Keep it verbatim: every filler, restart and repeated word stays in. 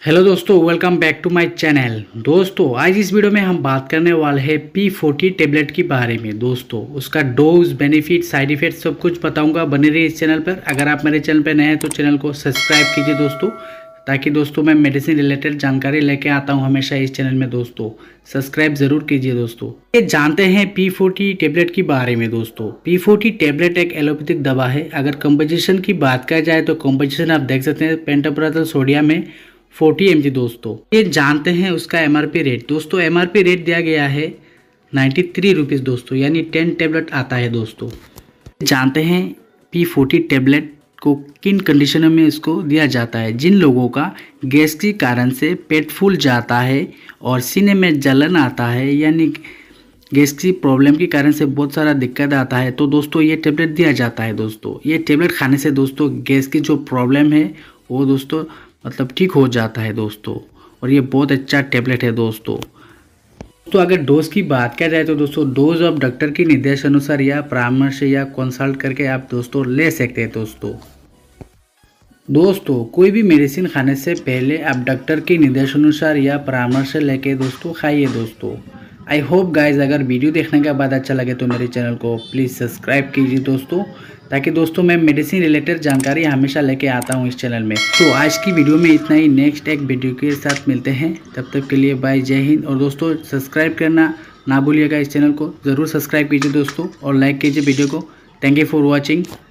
Hello दोस्तों, welcome back to my channel. दोस्तों आज इस वीडियो में हम बात करने वाले हैं पी फोर्टी टेबलेट के बारे में। दोस्तों उसका डोज, बेनिफिट, साइड इफेक्ट सब कुछ बताऊंगा। बने रहिए इस चैनल पर। अगर आप मेरे चैनल पर नए हैं तो चैनल को सब्सक्राइब कीजिए दोस्तों, ताकि दोस्तों मैं मेडिसिन रिलेटेड जानकारी लेके आता हूं हमेशा इस चैनल में। दोस्तों सब्सक्राइब जरूर कीजिए। दोस्तों ये जानते हैं पी फोर्टी टेबलेट के बारे में। दोस्तों पी फोर्टी टेबलेट एक एलोपैथिक दवा है। अगर कंपोजिशन की बात की जाए तो कंपोजिशन आप देख सकते हैं पेंटाप्राजोल सोडियम में फोर्टी एम जी। दोस्तों ये जानते हैं उसका एमआरपी रेट। दोस्तों एमआरपी रेट दिया गया है नाइन्टी थ्री रुपीज़ दोस्तों, यानी टेन टेबलेट आता है। दोस्तों जानते हैं पी फोर्टी टेबलेट को किन कंडीशनों में इसको दिया जाता है। जिन लोगों का गैस के कारण से पेट फूल जाता है और सीने में जलन आता है, यानी गैस की प्रॉब्लम के कारण से बहुत सारा दिक्कत आता है, तो दोस्तों ये टेबलेट दिया जाता है। दोस्तों ये टेबलेट खाने से दोस्तों गैस की जो प्रॉब्लम है वो दोस्तों मतलब ठीक हो जाता है दोस्तों, और ये बहुत अच्छा टेबलेट है दोस्तों। तो अगर डोज की बात किया जाए तो दोस्तों डोज आप डॉक्टर के निर्देश अनुसार या परामर्श या कंसल्ट करके आप दोस्तों ले सकते हैं। दोस्तों दोस्तों कोई भी मेडिसिन खाने से पहले आप डॉक्टर के निर्देश अनुसार या परामर्श लेके दोस्तों खाइए। दोस्तों आई होप गाइज अगर वीडियो देखने के बाद अच्छा लगे तो मेरे चैनल को प्लीज़ सब्सक्राइब कीजिए दोस्तों, ताकि दोस्तों मैं मेडिसिन रिलेटेड जानकारी हमेशा लेके आता हूँ इस चैनल में। तो आज की वीडियो में इतना ही। नेक्स्ट एक वीडियो के साथ मिलते हैं, तब तक के लिए बाय, जय हिंद। और दोस्तों सब्सक्राइब करना ना भूलिएगा, इस चैनल को ज़रूर सब्सक्राइब कीजिए दोस्तों और लाइक कीजिए वीडियो को। Thank you for watching.